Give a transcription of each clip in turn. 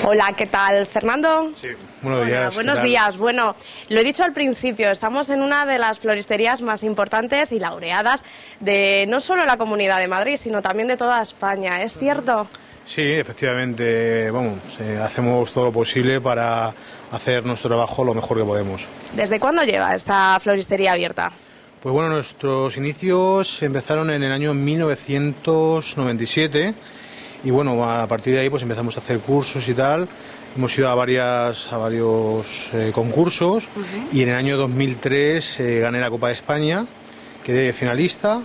Hola, ¿qué tal, Fernando? Sí, buenos días. Buenos días. Bueno, lo he dicho al principio, estamos en una de las floristerías más importantes y laureadas de no solo la Comunidad de Madrid, sino también de toda España, ¿es cierto? Sí, efectivamente, hacemos todo lo posible para hacer nuestro trabajo lo mejor que podemos. ¿Desde cuándo lleva esta floristería abierta? Pues bueno, nuestros inicios empezaron en el año 1997 y bueno, a partir de ahí pues empezamos a hacer cursos y tal. Hemos ido a varios concursos y en el año 2003 gané la Copa de España, quedé finalista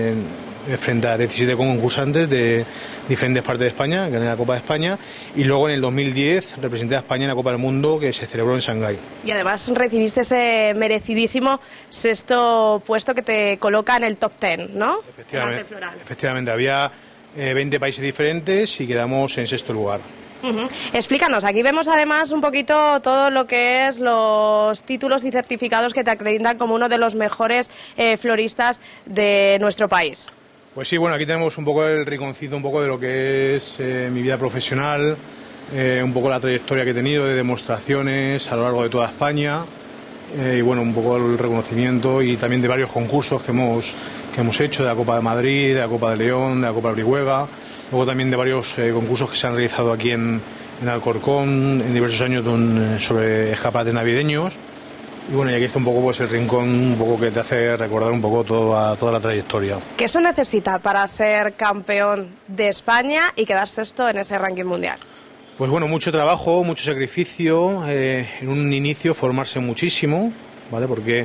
frente a 17 concursantes de diferentes partes de España, gané la Copa de España y luego en el 2010 representé a España en la Copa del Mundo que se celebró en Shanghái. Y además recibiste ese merecidísimo sexto puesto que te coloca en el top 10, ¿no? Efectivamente, había 20 países diferentes y quedamos en sexto lugar. Explícanos, aquí vemos además un poquito todo lo que es los títulos y certificados que te acreditan como uno de los mejores floristas de nuestro país. Pues sí, bueno, aquí tenemos un poco el rinconcito, un poco de lo que es mi vida profesional, un poco la trayectoria que he tenido de demostraciones a lo largo de toda España y bueno, un poco el reconocimiento y también de varios concursos que hemos hecho, de la Copa de Madrid, de la Copa de León, de la Copa de Orihuela. Luego también de varios concursos que se han realizado aquí en Alcorcón en diversos años sobre escaparates navideños. Y bueno, y aquí está un poco pues el rincón un poco que te hace recordar un poco toda la trayectoria. ¿Qué se necesita para ser campeón de España y quedar sexto en ese ranking mundial? Pues bueno, mucho trabajo, mucho sacrificio, en un inicio formarse muchísimo, ¿vale? Porque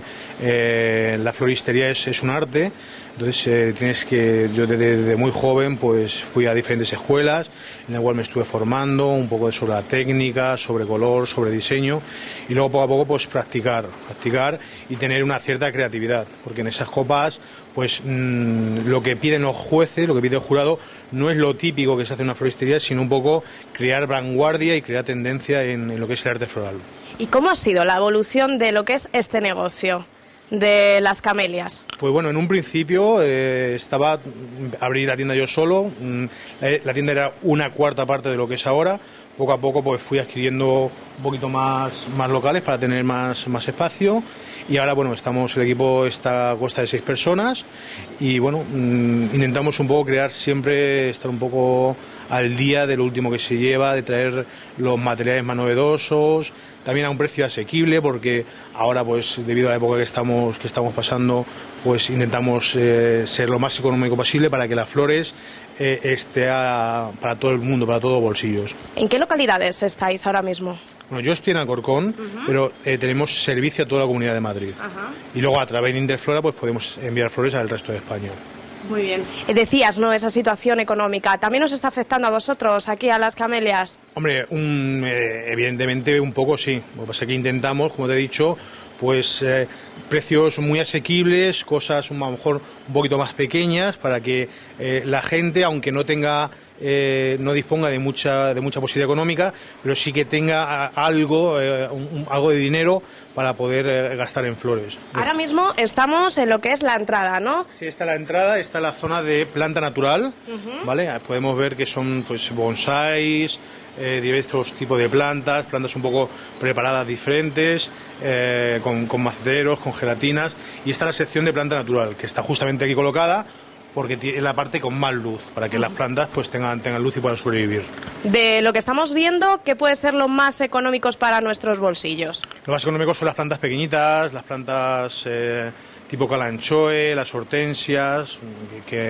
la floristería es un arte. Entonces yo desde muy joven pues fui a diferentes escuelas en las cuales me estuve formando un poco sobre la técnica, sobre color, sobre diseño y luego poco a poco pues practicar y tener una cierta creatividad, porque en esas copas pues lo que piden los jueces, lo que pide el jurado no es lo típico que se hace en una floristería, sino un poco crear vanguardia y crear tendencia en lo que es el arte floral. ¿Y cómo ha sido la evolución de lo que es este negocio de las camelias? Pues bueno, en un principio estaba abrir la tienda yo solo, la tienda era una cuarta parte de lo que es ahora, poco a poco pues fui adquiriendo un poquito más locales para tener más espacio y ahora bueno, el equipo está a costa de 6 personas y bueno, intentamos un poco siempre estar un poco al día de lo último que se lleva, de traer los materiales más novedosos, también a un precio asequible, porque ahora pues debido a la época que estamos pasando, pues intentamos ser lo más económico posible para que las flores esté para todo el mundo, para todos los bolsillos. ¿En qué localidades estáis ahora mismo? Bueno, yo estoy en Alcorcón, pero tenemos servicio a toda la Comunidad de Madrid. Y luego a través de Interflora pues podemos enviar flores al resto de España. Muy bien. Decías, ¿no?, esa situación económica. ¿También os está afectando a vosotros, aquí a las camelias? Hombre, evidentemente un poco sí. Lo que pasa es que intentamos, como te he dicho, pues precios muy asequibles, cosas a lo mejor un poquito más pequeñas para que la gente, aunque no disponga de mucha posibilidad económica, pero sí que tenga algo de dinero para poder gastar en flores. Ahora mismo estamos en lo que es la entrada, ¿no? Sí, está la entrada, está la zona de planta natural, ¿vale? Podemos ver que son pues bonsáis, diversos tipos de plantas un poco preparadas diferentes, con maceteros, con gelatinas, y está la sección de planta natural, que está justamente aquí colocada, porque tiene la parte con más luz, para que las plantas pues tengan luz y puedan sobrevivir. De lo que estamos viendo, ¿qué puede ser lo más económicos para nuestros bolsillos? Lo más económico son las plantas pequeñitas, las plantas tipo calanchoe, las hortensias, que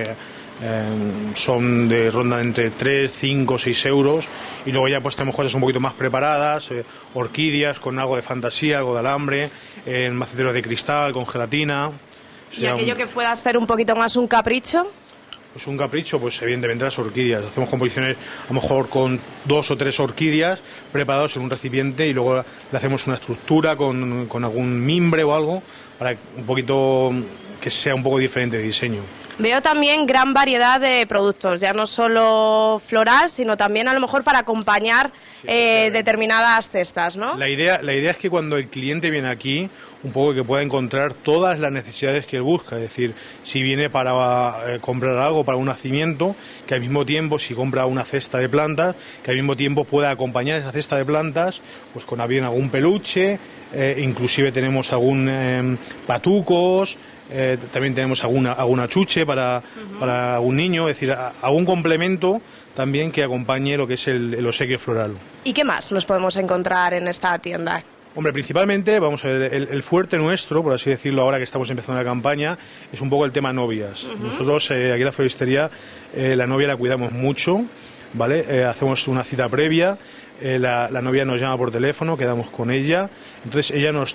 son rondan entre 3, 5, 6 euros, y luego ya pues tenemos cosas un poquito más preparadas, orquídeas con algo de fantasía, algo de alambre, maceteros de cristal con gelatina. ¿Y aquello que pueda ser un poquito más un capricho? Pues un capricho, pues evidentemente las orquídeas. Hacemos composiciones a lo mejor con 2 o 3 orquídeas preparadas en un recipiente y luego le hacemos una estructura con algún mimbre o algo para un poquito que sea un poco diferente de diseño. Veo también gran variedad de productos, ya no solo floral, sino también a lo mejor para acompañar determinadas cestas, ¿no? La idea es que cuando el cliente viene aquí, un poco que pueda encontrar todas las necesidades que él busca, es decir, si viene para comprar algo para un nacimiento, que al mismo tiempo, si compra una cesta de plantas, que al mismo tiempo pueda acompañar esa cesta de plantas pues con algún peluche, inclusive tenemos algún patucos, también tenemos alguna chuche para algún niño, es decir, algún complemento también que acompañe lo que es el obsequio floral. ¿Y qué más nos podemos encontrar en esta tienda? Hombre, principalmente, vamos a ver, el fuerte nuestro, por así decirlo, ahora que estamos empezando la campaña, es un poco el tema novias. Nosotros aquí en la floristería la novia la cuidamos mucho, ¿vale? Hacemos una cita previa, la novia nos llama por teléfono, quedamos con ella, entonces ella nos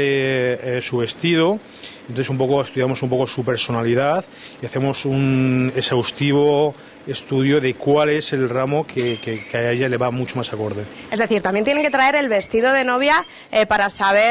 trae su vestido, entonces estudiamos un poco su personalidad y hacemos un exhaustivo estudio de cuál es el ramo que a ella le va mucho más acorde. Es decir, también tienen que traer el vestido de novia para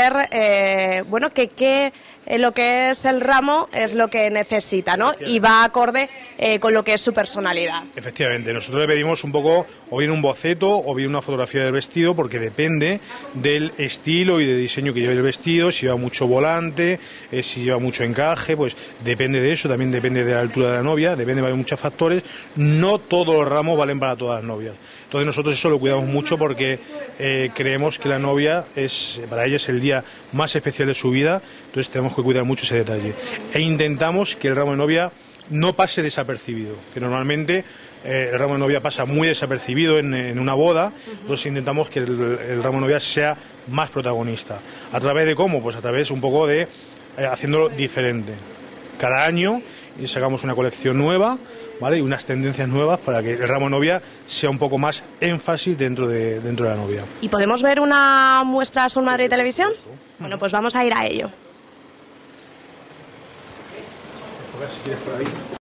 saber, bueno, que lo que es el ramo es lo que necesita, ¿no? Y va acorde con lo que es su personalidad. Efectivamente, nosotros le pedimos un poco o bien un boceto o bien una fotografía del vestido, porque depende del estilo y de diseño que lleve el vestido, si lleva mucho volante, si lleva mucho encaje, pues depende de eso, también depende de la altura de la novia, depende de muchos factores. No todos los ramos valen para todas las novias. Entonces nosotros eso lo cuidamos mucho porque creemos que la novia para ella es el día más especial de su vida, entonces tenemos que cuidar mucho ese detalle. E intentamos que el ramo de novia no pase desapercibido, que normalmente el ramo de novia pasa muy desapercibido en una boda, entonces intentamos que el ramo de novia sea más protagonista. ¿A través de cómo? Pues a través un poco de haciéndolo diferente. Cada año sacamos una colección nueva, ¿vale? Y unas tendencias nuevas para que el ramo de novia sea un poco más énfasis dentro de la novia. ¿Y podemos ver una muestra Sur Madrid Televisión? Bueno, pues vamos a ir a ello.